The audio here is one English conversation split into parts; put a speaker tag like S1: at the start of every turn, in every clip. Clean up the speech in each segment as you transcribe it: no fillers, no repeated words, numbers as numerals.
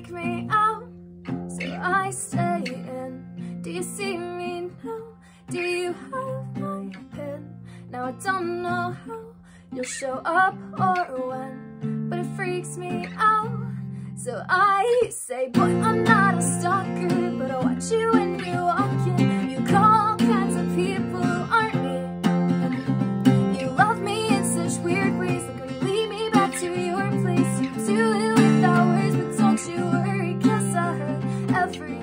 S1: freak me out, so I stay in. Do you see me now? Do you have my pin? Now I don't know how you'll show up or when, but it freaks me out, so I say, boy, I'm not a stalker, but I watch you when you're walking. You call all kinds of people who aren't me. You love me in such weird ways, like when you lead me back to your place. You do it without words, but don't you worry, 'cause I heard everything.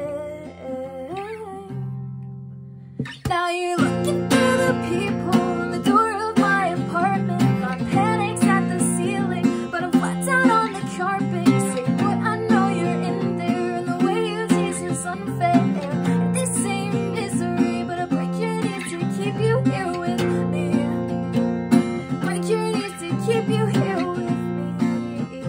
S1: Now you're looking through the people on the door of my apartment. My panic's at the ceiling, but I'm flat down on the carpet. You say, boy, I know you're in there, and the way you tease is unfair. This ain't misery, but I break your knees to keep you here with me. Break your knees to keep you here with me.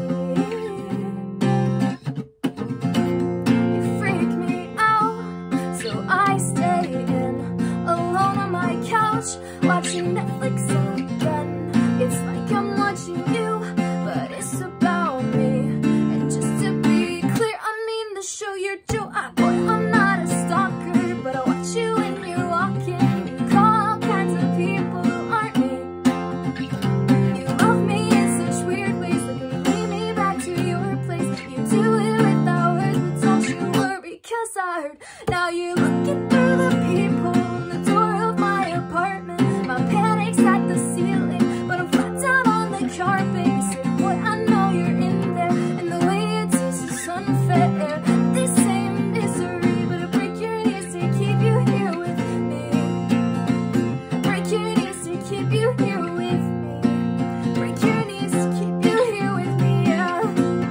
S1: You freak me out, so I stay in, alone on my couch, watching Netflix again. It's like I'm watching you, but it's about me. And just to be clear, I mean the show you're doing. Boy, I'm not a stalker, but I watch you when you're walking. You call all kinds of people who aren't me. You love me in such weird ways, like when you lead me back to your place. You do it without words, but don't you worry, 'cause I heard. Now you're looking through the people on the door of my apartment. My panic's at the ceiling, but I'm flat down on the carpet. You say, boy, I know you're in there, and the way you tease is unfair. This ain't misery, but I break your knees to keep you here with me. Break your knees to keep you here with me. Break your knees to keep you here with me, yeah.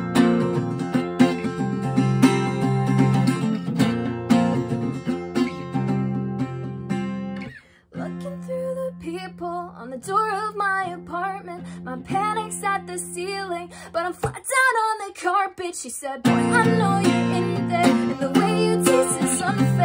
S1: Looking through the people on the door of my apartment. My panic's at the ceiling, but I'm flat down on the carpet. She said, boy, I know you're in there, and the way you taste is unfair.